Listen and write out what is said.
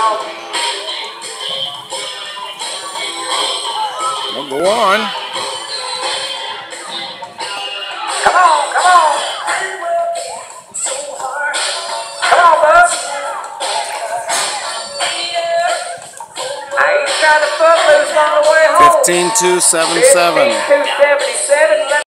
Well, go on. Come on, come on. Come on, bud. I ain't trying to foot loose on the way home. 15-2-7-7. 15-2-77.